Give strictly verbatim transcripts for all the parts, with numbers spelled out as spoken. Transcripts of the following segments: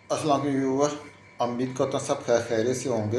अस्सलाम वालेकुम व्यूवर, उम्मीद करता हूँ सब खैर खैरियत से होंगे।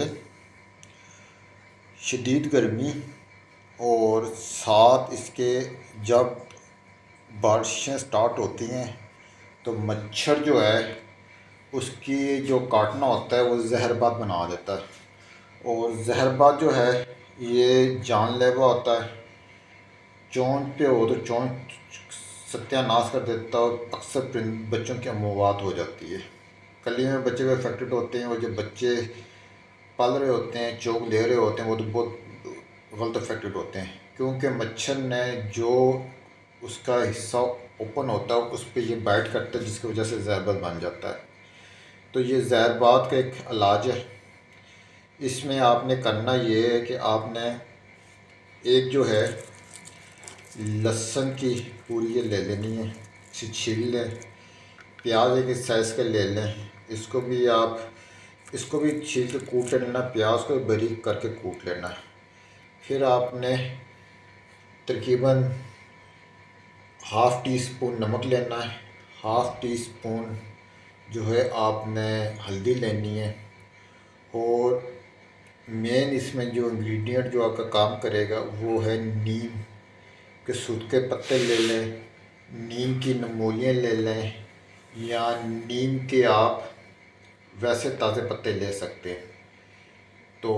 शदीद गर्मी और साथ इसके जब बारिशें स्टार्ट होती हैं तो मच्छर जो है उसकी जो काटना होता है वो जहरबाद बना देता है। और जहरबाद जो है ये जानलेवा होता है। चोंच पे हो तो चोंच सत्यानाश कर देता है और अक्सर बच्चों की मौत हो जाती है। कली में बच्चे भी अफेक्टेड होते हैं और जो बच्चे पल रहे होते हैं, चोक ले रहे होते हैं, वो तो बहुत गलत अफेक्टेड होते हैं, क्योंकि मच्छर ने जो उसका हिस्सा ओपन होता है उस पर ये बाइट करता है, जिसकी वजह से जहरबाद बन जाता है। तो ये जहरबाद का एक इलाज है। इसमें आपने करना ये है कि आपने एक जो है लहसुन की पूरी ये ले लेनी है, इसे छील लें। प्याज एक साइज़ का ले लें, इसको भी आप इसको भी छील के कूट लेना, प्याज को बारीक करके कूट लेना है। फिर आपने तकरीबन हाफ़ टी स्पून नमक लेना है, हाफ़ टी स्पून जो है आपने हल्दी लेनी है। और मेन इसमें जो इंग्रेडिएंट जो आपका काम करेगा वो है नीम के सूखे के पत्ते ले लें, नीम की नमोलियाँ ले लें, या नीम के आप वैसे ताज़े पत्ते ले सकते हैं। तो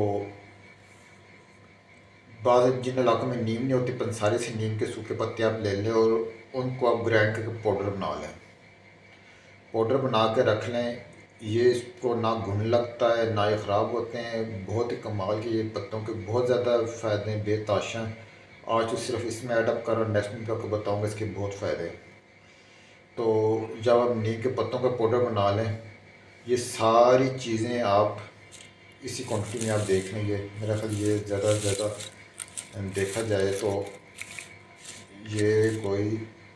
बाद जिन इलाकों में नीम नहीं होती, पंसारी से नीम के सूखे पत्ते आप ले लें और उनको आप ग्राइंड करके पाउडर बना लें। पाउडर बना के रख लें। ये इसको ना घुन लगता है ना ये ख़राब होते हैं। बहुत ही कमाल के ये पत्तों के बहुत ज़्यादा फ़ायदे हैं, बेताशा। आज तो सिर्फ इसमें एडअप कर और नेक्स्ट में आपको बताऊँगा इसके बहुत फ़ायदे। तो जब आप नीम के पत्तों का पाउडर बना लें, ये सारी चीज़ें आप इसी क्वांटिटी में आप देख लेंगे। मेरा ख्याल ये ज़्यादा से ज़्यादा देखा जाए तो ये कोई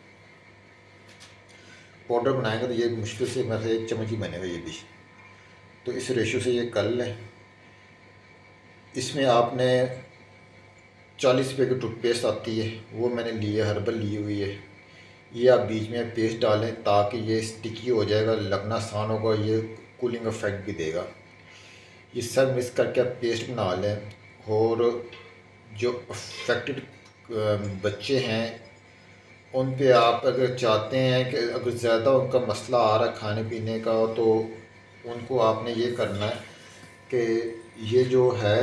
पाउडर बनाएंगे तो ये मुश्किल से मेरे एक चम्मच ही बनेगा ये भी। तो इस रेशो से ये कर लें। इसमें आपने चालीस रुपये की टूथपेस्ट आती है, वो मैंने ली है, हर्बल ली हुई है। ये आप बीच में पेस्ट डालें ताकि ये स्टिकी हो जाएगा, लगना आसान होगा, ये कूलिंग इफेक्ट भी देगा। ये सब मिक्स करके आप पेस्ट बना लें। और जो अफेक्टेड बच्चे हैं उन पे आप अगर चाहते हैं कि अगर ज़्यादा उनका मसला आ रहा है खाने पीने का, तो उनको आपने ये करना है कि ये जो है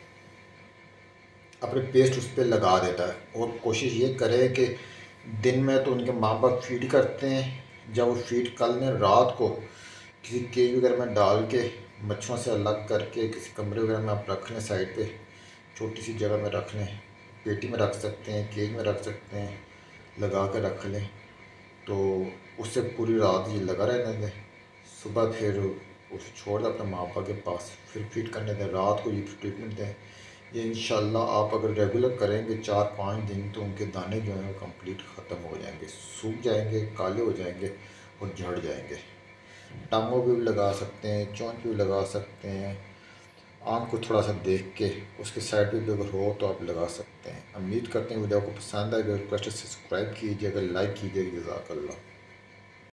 अपने पेस्ट उस पर लगा देता है। और कोशिश ये करें कि दिन में तो उनके माँ बाप फीड करते हैं, जब वो फीड कर लें रात को किसी केज वगैरह में डाल के मच्छरों से अलग करके किसी कमरे वगैरह में आप रख लें, साइड पे छोटी सी जगह में रख लें, पेटी में रख सकते हैं, केज में रख सकते हैं, लगा के रख लें। तो उससे पूरी रात ये लगा रहने दें। सुबह फिर उसे छोड़ दें अपने माँ बाप के पास, फिर फीड करने दें, रात को ये ट्रीटमेंट दें। ये इंशाल्लाह आप अगर रेगुलर करेंगे चार पाँच दिन तो उनके दाने जो हैं वो कंप्लीट ख़त्म हो जाएंगे, सूख जाएंगे, काले हो जाएंगे और झड़ जाएंगे। टांगों पे भी लगा सकते हैं, चोंच पे भी लगा सकते हैं, आँख को थोड़ा सा देख के उसके साइड पे भी अगर हो तो आप लगा सकते हैं। उम्मीद करते हैं वीडियो को पसंद आएगा। रिक्वेस्ट सब्सक्राइब कीजिएगा, लाइक कीजिएगा। जज़ाकल्लाह।